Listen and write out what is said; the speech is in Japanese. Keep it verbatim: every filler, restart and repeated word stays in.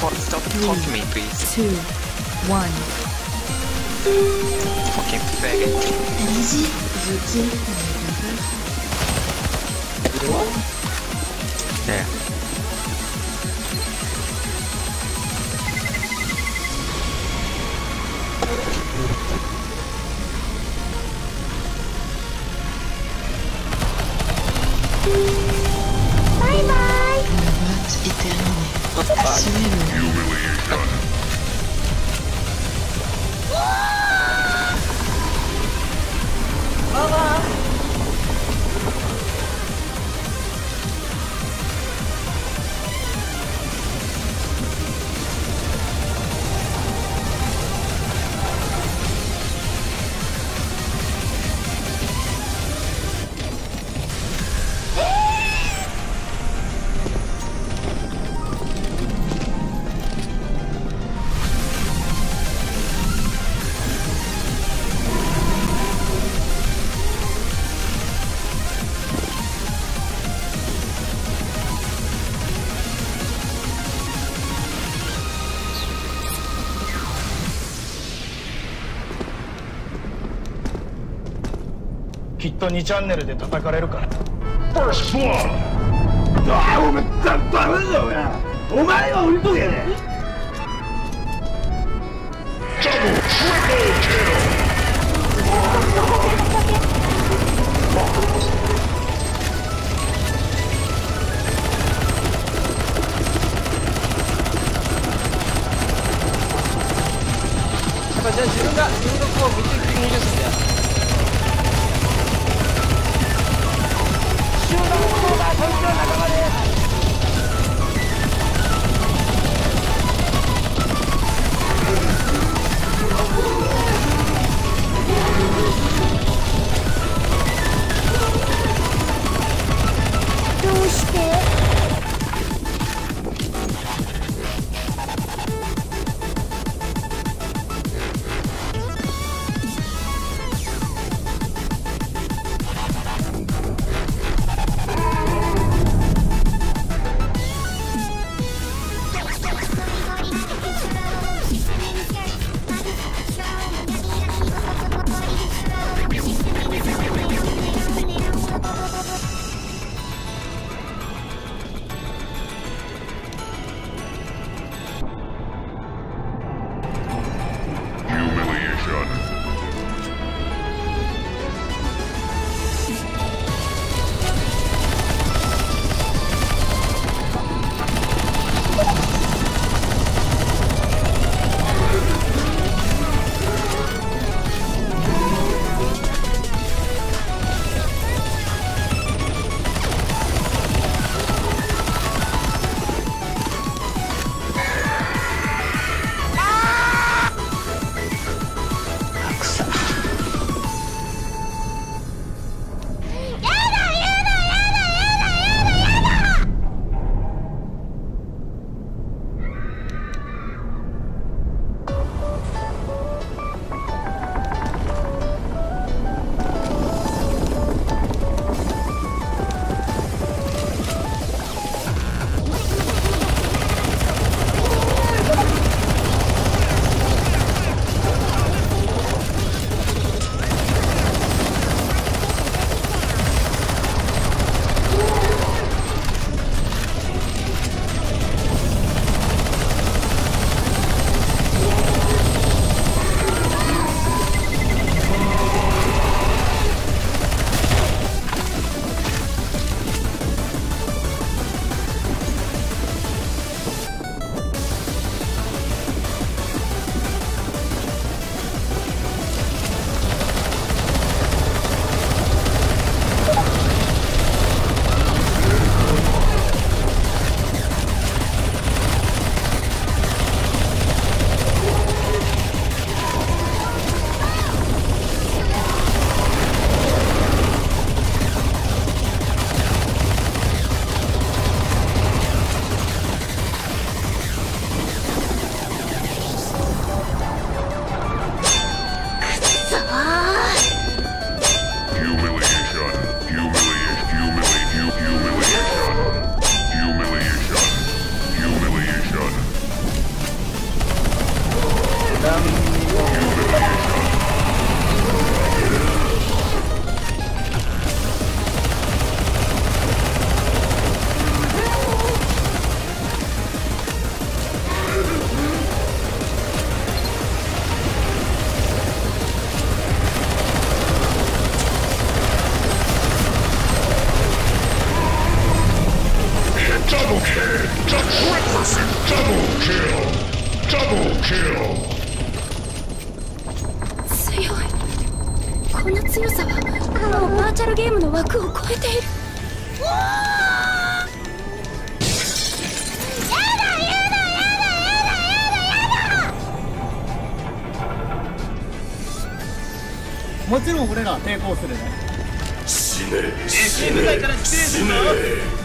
What? Stop talking to me, please. Two, one. Fucking faggot. Allez-y, je tire. There. Bye bye. Le vote est terminé. Semez-le. Humiliation. きっとにチャンネルで叩かれるから。 First blood. ああ、お前ダメだよ。お前が降りとけね。 Double, triple kill. やっぱじゃあ自分が自分がこう見て見るんだよ。集団行動だ、こいつら仲間です。 どうして？ Double Double kill! Double kill! 強い。この強さはもうバーチャルゲームの枠を超えている。うわあ、やだやだやだやだやだやだ。 もちろん俺ら抵抗するね。 死ねえ、ゲーム界から失礼するぞ。